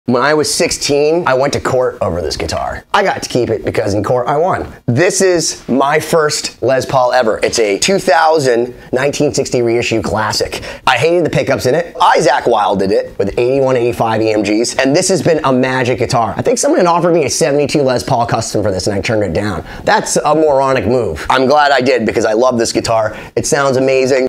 When I was 16, I went to court over this guitar. I got to keep it because in court I won. This is my first Les Paul ever. It's a 2000 1960 reissue classic. I hated the pickups in it. Zakk Wylde did it with 81, 85 EMGs, and this has been a magic guitar. I think someone had offered me a 72 Les Paul custom for this and I turned it down. That's a moronic move. I'm glad I did because I love this guitar. It sounds amazing.